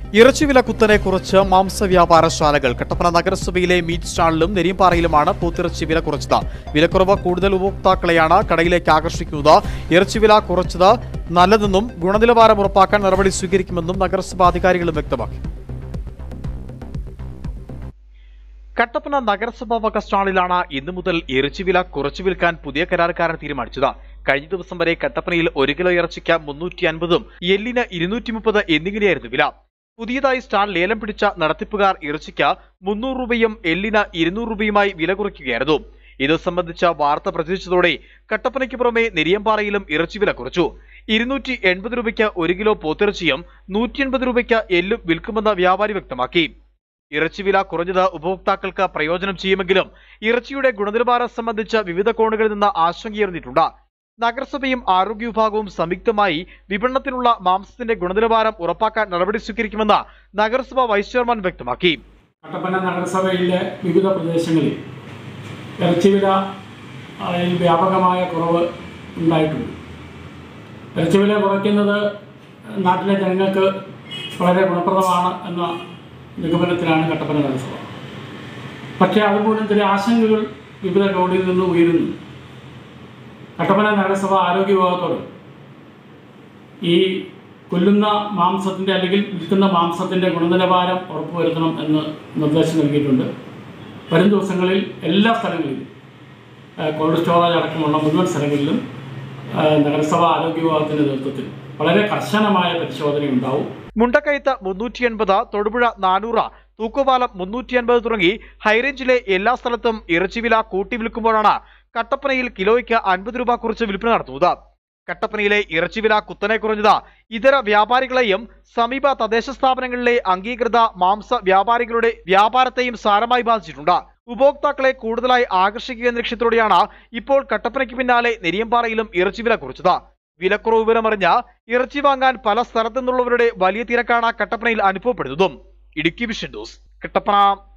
ഇറച്ചിവില കുത്തനെ കുറച്ച് മാംസവ്യാപാരശാലകൾ. കട്ടപ്പന നഗരസഭയിലെ മീറ്റ് സ്റ്റാളിലും നെരിയമ്പാറയിലുമാണ് പോത്തിറച്ചി വില കുറച്ചത്. വിലക്കുറവ് കൂടുതൽ ഉപഭോക്താക്കളെയാണ് കടയിലേക്ക് ആകർഷിക്കുന്നത്. ഇറച്ചിവില കുറച്ചത് നല്ലതെന്നും ഗുണനിലവാരം ഉറപ്പാക്കാൻ നടപടി സ്വീകരിക്കുമെന്നും നഗരസഭാ അധികാരികളും വ്യക്തമാക്കി. കട്ടപ്പന നഗരസഭാ വക സ്റ്റാളിലാണ് ഇന്നു മുതൽ ഇറച്ചിവില കുറച്ചു വിൽക്കാൻ പുതിയ കരാറുകാരൻ തീരുമാനിച്ചത്. കഴിഞ്ഞ ദിവസം വരെ കട്ടപ്പനയിൽ 1 കിലോ ഇറച്ചിക്ക് 350, എല്ലിന് 230 എന്നിങ്ങനെയായിരുന്നു വില. പുതിയതായി സ്റ്റാൾ ലേലം പിടിച്ച നടത്തിപ്പുകാർ ഇറച്ചിക്ക് 300 രൂപയും എല്ലിന് 200 രൂപയുമായി വില കുറയ്ക്കുകയായിരുന്നു. ഇത് സംബന്ധിച്ച വാർത്ത പ്രചരിച്ചതോടെ കട്ടപ്പനയ്ക്ക് പുറമെ നെരിയമ്പാറയിലും ഇറച്ചി വില കുറച്ചു. 280 രൂപയ്ക്ക് 1 കിലോ പോത്തിറച്ചിയും 180 രൂപയ്ക്ക് എല്ലും വിൽക്കുമെന്ന് വ്യാപാരി വ്യക്തമാക്കി. ഇറച്ചി വില കുറഞ്ഞത് ഉപഭോക്താക്കൾക്ക് പ്രയോജനം ചെയ്യുമെങ്കിലും ഇറച്ചിയുടെ ഗുണനിലവാരം സംബന്ധിച്ച് വിവിധ കോണുകളിൽ നിന്ന് ആശങ്കയുയർന്നിട്ടുണ്ട്. നഗരസഭയും ആരോഗ്യ വിഭാഗവും സംയുക്തമായി വിപണനത്തിനുള്ള മാംസത്തിന്റെ ഗുണനിലവാരം ഉറപ്പാക്കാൻ നടപടി സ്വീകരിക്കുമെന്ന് നഗരസഭ വൈസ് ചെയർമാൻ വ്യക്തമാക്കി. കട്ടപ്പന നഗരസഭയിലെ വിവിധ പ്രദേശങ്ങളിൽ ഇറച്ചിവില വ്യാപകമായ കുറവ് ഉണ്ടായിട്ടുണ്ട്. ഇറച്ചിവില കുറയ്ക്കുന്നത് നാട്ടിലെ ജനങ്ങൾക്ക് വളരെ ഗുണപ്രദമാണ് എന്ന നിഗമനത്തിലാണ് കട്ടപ്പന നഗരസഭ. പക്ഷേ അതുമൂലം ചില ആശങ്കകൾ വിവിധ കോണിൽ നിന്ന് ഉയരുന്നു. കട്ടപ്പന നഗരസഭ ആരോഗ്യ വിഭാഗത്തോട് ഈ കൊല്ലുന്ന മാംസത്തിൻ്റെ അല്ലെങ്കിൽ വിൽക്കുന്ന മാംസത്തിൻ്റെ ഗുണനിലവാരം ഉറപ്പുവരുത്തണം എന്ന് നിർദ്ദേശം നൽകിയിട്ടുണ്ട്. വരും ദിവസങ്ങളിൽ എല്ലാ സ്ഥലങ്ങളിലും കോൾഡ് സ്റ്റോറേജ് അടക്കമുള്ള മുഴുവൻ സ്ഥലങ്ങളിലും നഗരസഭ ആരോഗ്യ വിഭാഗത്തിൻ്റെ നേതൃത്വത്തിൽ വളരെ കർശനമായ പരിശോധനയുണ്ടാവും. മുണ്ടക്കയത്ത് 380, തൊടുപുഴ 400, തൂക്കുപാലം 350 തുടങ്ങി ഹൈറേഞ്ചിലെ എല്ലാ സ്ഥലത്തും ഇറച്ചിവില കൂട്ടി വിൽക്കുമ്പോഴാണ് കട്ടപ്പനയിൽ കിലോയ്ക്ക് 50 രൂപ കുറച്ച് വിൽപ്പന നടത്തുന്നത്. കട്ടപ്പനയിലെ ഇറച്ചിവില കുത്തനെ കുറഞ്ഞത് ഇതര വ്യാപാരികളെയും സമീപ തദ്ദേശ സ്ഥാപനങ്ങളിലെ അംഗീകൃത മാംസ വ്യാപാരികളുടെ വ്യാപാരത്തെയും സാരമായി ബാധിച്ചിട്ടുണ്ട്. ഉപഭോക്താക്കളെ കൂടുതലായി ആകർഷിക്കുക എന്ന ലക്ഷ്യത്തോടെയാണ് ഇപ്പോൾ കട്ടപ്പനയ്ക്ക് പിന്നാലെ നെരിയമ്പാറയിലും ഇറച്ചിവില കുറച്ചത്. വിലക്കുറവ് വിവരമറിഞ്ഞ് ഇറച്ചി വാങ്ങാൻ പല സ്ഥലത്തു നിന്നുള്ളവരുടെ വലിയ തിരക്കാണ് കട്ടപ്പനയിൽ അനുഭവപ്പെടുന്നതും. Idukki vision news, Kattappana.